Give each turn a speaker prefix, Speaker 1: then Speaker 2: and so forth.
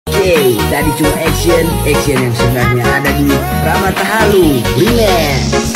Speaker 1: Oke, tadi cuma action yang sebenarnya ada di Ramata Halu Remix.